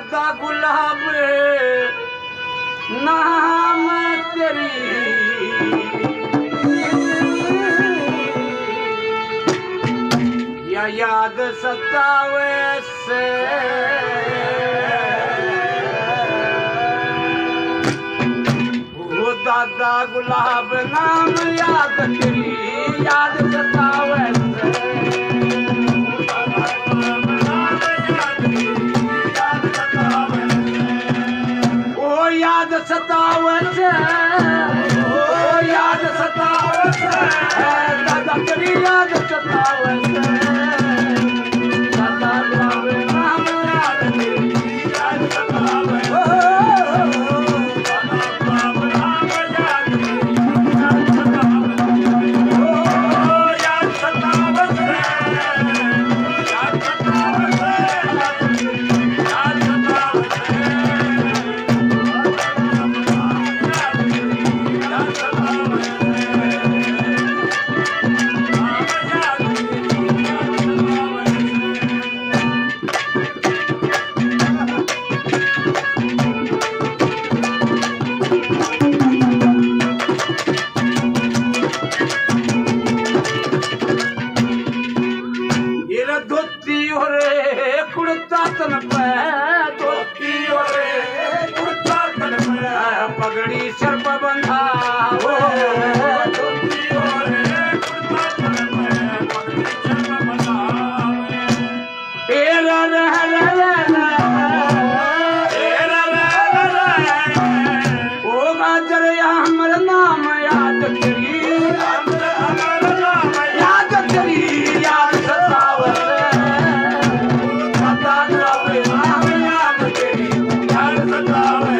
दादा गुलाब नाम तेरी या याद सतावे से वो दादा गुलाब नाम याद तेरी याद सतावे से याद सतावत ओ याद सतावत दादा तेरी याद सतावत दादा गुलाब नाम याद तेरी याद सतावत दादा गुलाब नाम याद तेरी याद सतावत ओ याद सतावत याद सतावत पगड़ी सर पर बंधा हमर नाम याद तेरी याद तेरी याद सतावत दादा गुलाब नाम याद तेरी याद सतावत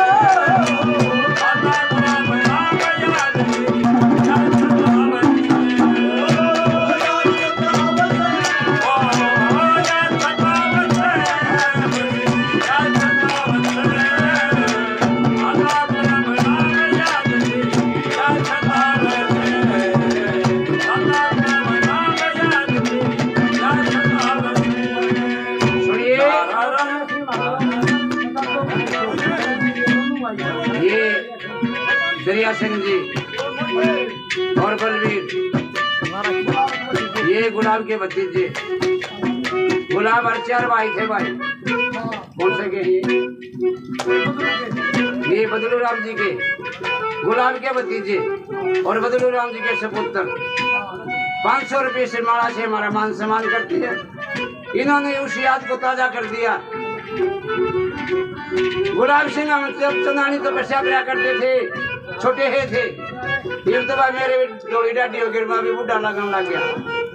दरिया सिंह जी और बलवीर ये गुलाब के भतीजे गुलाब हर 4 भाई थे भाई कौन से के ये बदलू राम जी के गुलाब के भतीजे और बदलू राम जी के सपुत्र 500 रुपये से माला से हमारा मान सम्मान करती है। इन्होंने उस याद को ताजा कर दिया। गुलाब सिंह हम जब चंदानी तपस्या करा करते थे छोटे हे थे फिर तो मेरे डोली डाडी हो गई मैं भी बूढ़ा लगने लग गया।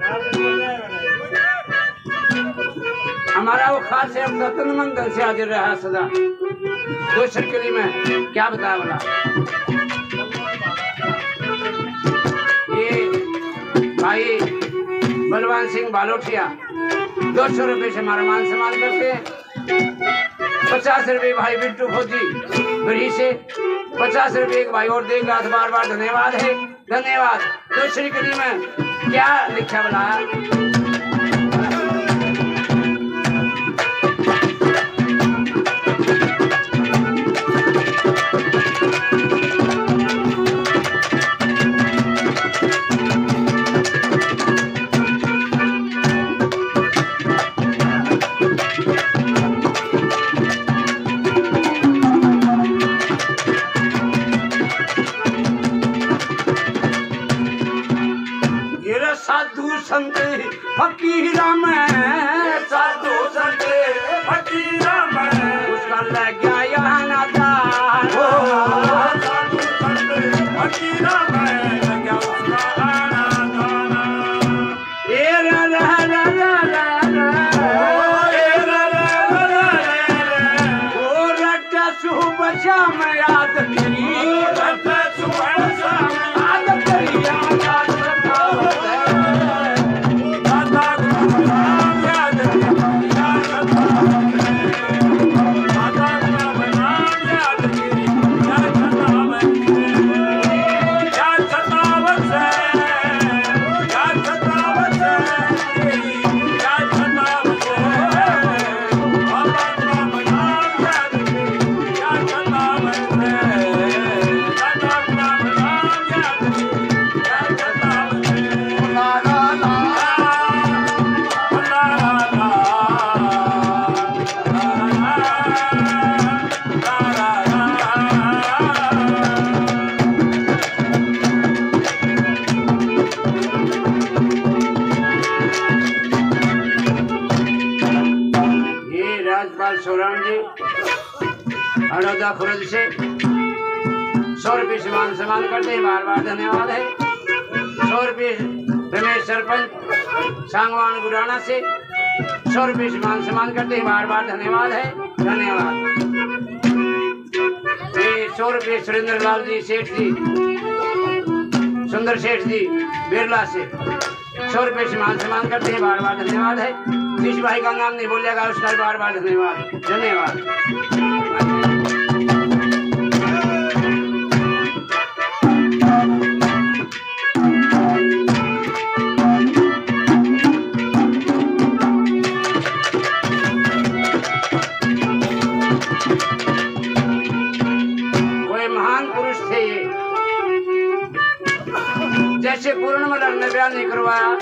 हमारा वो खास है तन मंदन से हाजिर रहा सदा 2 शर्कली में क्या बताया बोला ये भाई बलवान सिंह बालोटिया 200 रुपये से हमारा मान सम्मान करते 50 रुपये भाई बिट्टू फौजी बरी से 50 रुपये एक भाई और देगा बार बार धन्यवाद है धन्यवाद। दूसरी कड़ी में क्या लिखा बोला साधु संत फकीरा में साधु संत फकीरा में उसका लग गया यहाँ नाता साधु संत फकीरा में लग गया उसका नाता ए रा रा रा रा रा ओ रट्टा सुबह शाम याद तेरी रट्टा सुबह शाम याद तेरी याद लाल सोराम जी हड़ौदा खुर्द से 100 रुपये मान सम्मान करते हैं, बार बार धन्यवाद है। 100 रुपये रमेश सरपंच सांगवान गुराना से 100 रुपये मान सम्मान करते हैं, बार बार धन्यवाद है, धन्यवाद। 100 रुपये सुरेंद्र लाल जी सेठ जी सुंदर सेठ जी बिरला से 100 रुपये से मान सम्मान करते हैं, बार बार धन्यवाद है। जिस भाई का नाम नहीं बोलेगा उसका बार बार धन्यवाद, धन्यवाद। कोई महान पुरुष थे ये, जैसे पूर्ण मलर ने ब्याह नहीं करवाया,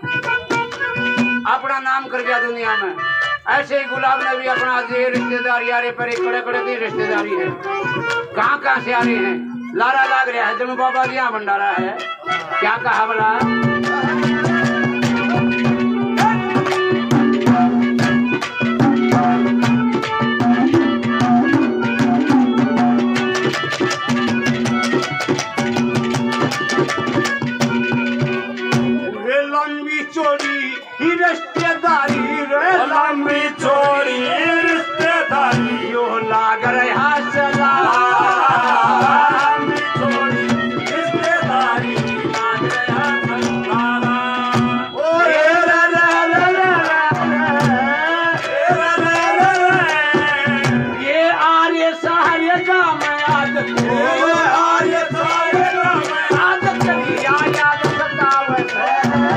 अपना नाम कर गया दुनिया में, ऐसे ही गुलाब ने भी अपना रिश्तेदारी आ रहे पर एक कड़े कड़े की रिश्तेदारी है। कहाँ से आ रहे हैं, लारा लाग रहा है, जम बाबा यहाँ भंडारा है, क्या कहा बोला। रिश्तेदारी रे लंबी चोरी रिश्तेदारी यो लाग रहा सला, लंबी चोरी रिश्तेदारी लाग रहा सला। ओ रे ये आर्य सारे गाँव में आदत, आर्य सारे गाँव में आदत याद सतावत है।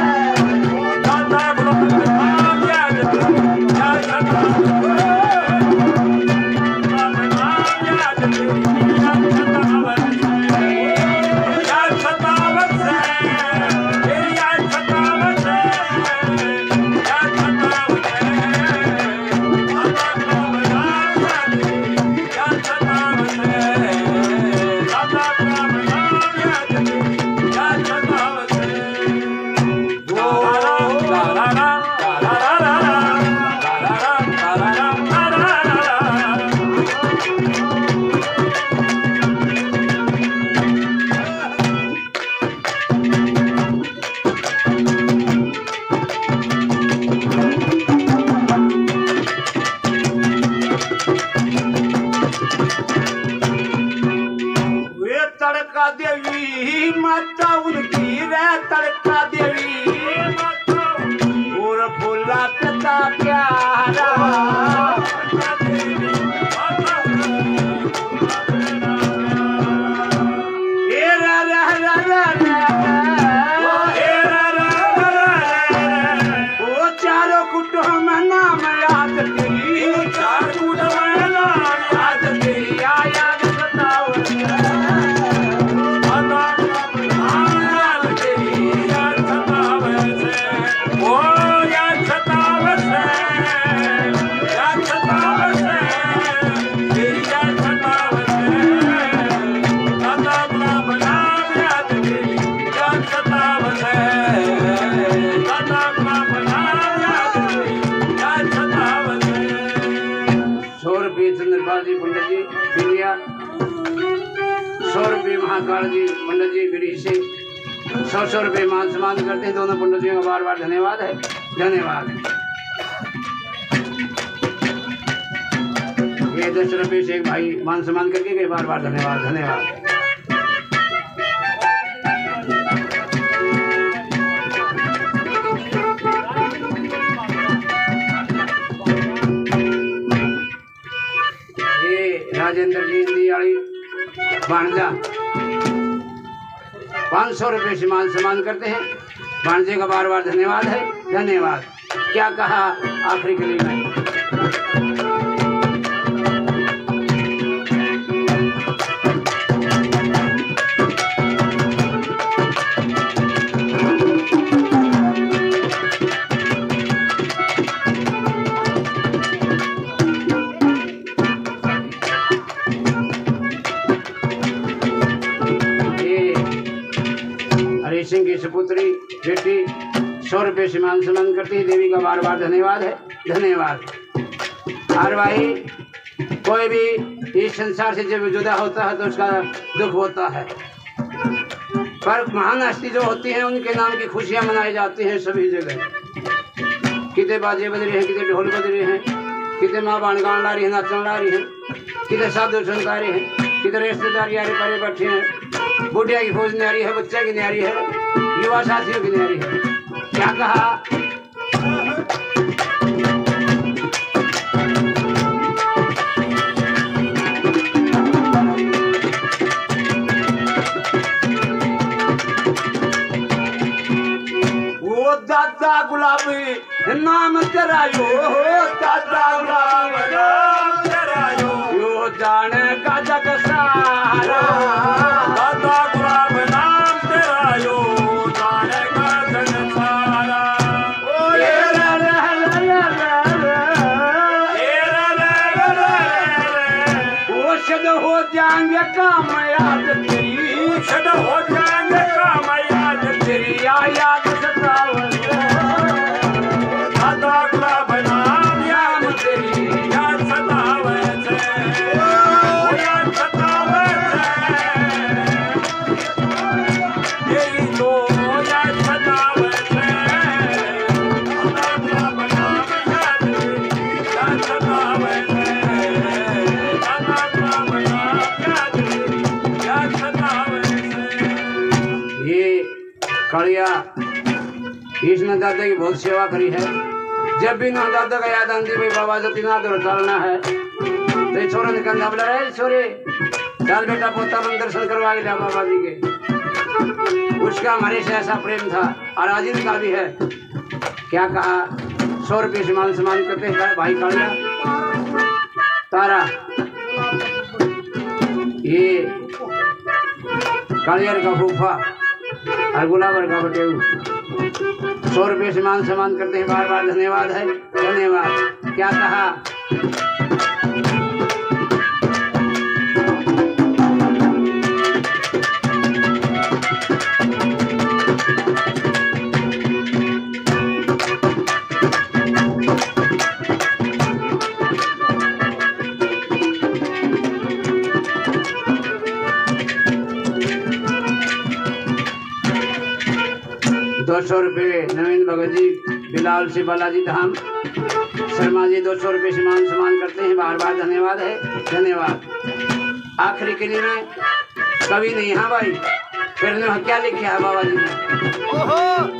तड़का देवी माता उनकी रे, तड़का देवी और फूला पिता प्यारा, वो चारों कुटुंब में नाम याद तेरी, चार कुटुंब में नाम याद तेरी, याद सतावत जी पंडित जी बिलिया, 100 रुपये महाकाल जी पंडित जी गिरी से 100 रुपये मान सम्मान करते हैं। दोनों पंडित जी का बार बार धन्यवाद है, धन्यवाद। ये 10 रुपये से एक भाई मान सम्मान करके गए, बार बार धन्यवाद, धन्यवाद। राजेंद्र जी दियाड़ी भांजा 500 रुपये से मान सम्मान करते हैं, भांजे का बार बार धन्यवाद है, धन्यवाद। क्या कहा आखिरी कली में, सिंह की सुपुत्री बेटी 100 रुपये से मान सम्मान करती है, देवी का बार बार धन्यवाद है, धन्यवाद। और भाई कोई भी इस संसार से जब जुदा होता है तो उसका दुख होता है, पर महान हस्ती जो होती हैं उनके नाम की खुशियां मनाई जाती हैं सभी जगह। कितने बाजे बज रहे हैं, कितने ढोल बज रहे हैं, कितने माँ बाण गान ला रही है, नाचन ला रही है, कितने साधु संत आ रहे हैं, कितने रिश्तेदार यारे परे बैठे हैं। बुढ़िया की फौज न्यारी है, बच्चे की न्यारी है, युवा साथियों की न्यारी है। क्या कहा दादा गुलाबी नाम तेरा यो, दादा गुलाबी नाम तेरा यो जाने का जग सारा। दादा गुलाबी नाम तेरा यो जाने का जग सारा। वो शद हो जाएंगे कामयाब तेरी, शद हो जाएंगे कामयाब तेरी याद सतावे। कालिया इसने दादा की बहुत सेवा करी है। जब भी ना दादा का याद आती भाई बाबा जब ना दौड़ चलना है तो छोरा ने कंधा बोला रहे छोरे चल बेटा पोता बन दर्शन करवा के बाबा जी के। उसका हमारे से ऐसा प्रेम था और आज इनका भी है। क्या कहा 100 रुपये से मान सम्मान करते हैं भाई कालिया तारा। ये कालियर का फूफा और गुलाबर का बटेऊ 100 रुपये से मान सम्मान करते हैं। बार बार धन्यवाद है, धन्यवाद। क्या कहा ₹200 नवीन भगत जी बिलाल से बालाजी धाम शर्मा जी 200 रुपये से मान सम्मान करते हैं। बार बार धन्यवाद है, धन्यवाद। आखिरी के लिए में कवि नहीं। हाँ भाई फिर ने क्या लिखे है बाबा जी ने।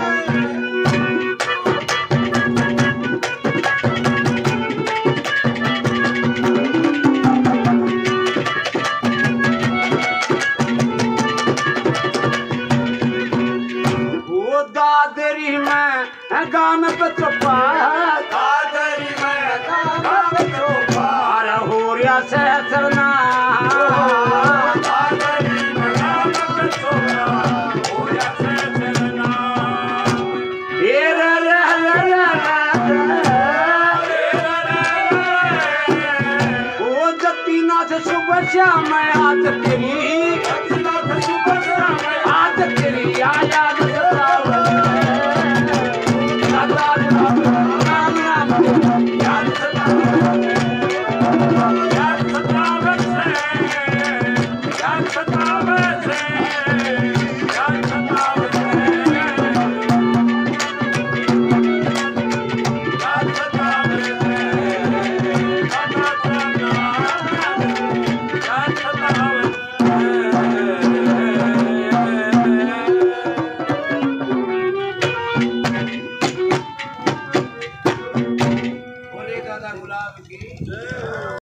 दादरी में गाँव में बचपा, दादरी में गाँव में बचपा हो रिया से चलना। दादरी में गाँव में बचपा हो रिया से चलना। ये वो जतीना से सुबह शाम